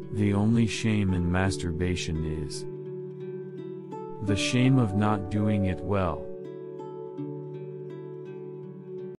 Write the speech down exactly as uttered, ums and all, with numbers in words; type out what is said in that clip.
The only shame in masturbation is the shame of not doing it well.